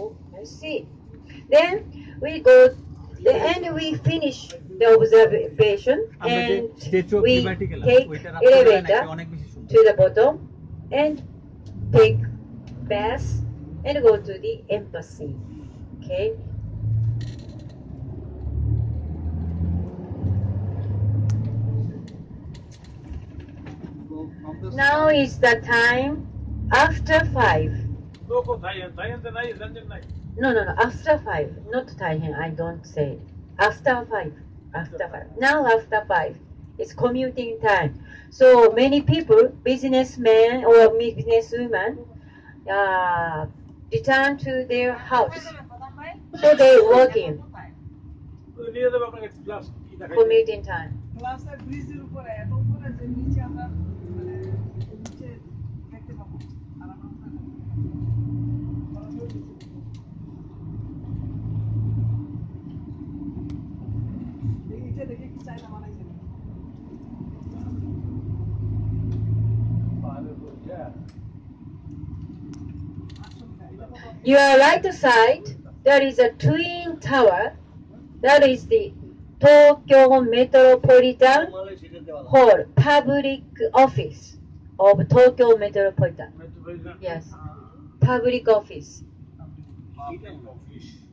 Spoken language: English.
I see. Then we go, and we finish the observation, and we take elevator to the bottom and take bath and go to the embassy. Okay. Now is the time after 5. No, after 5, not Taihen, I don't say. After 5, after 5. Now after 5, it's commuting time. So many people, businessmen or businesswomen, return to their house. So they working. Commuting time. Your right side, there is a twin tower. That is the Tokyo Metropolitan Hall, public office of Tokyo Metropolitan. Yes, public office.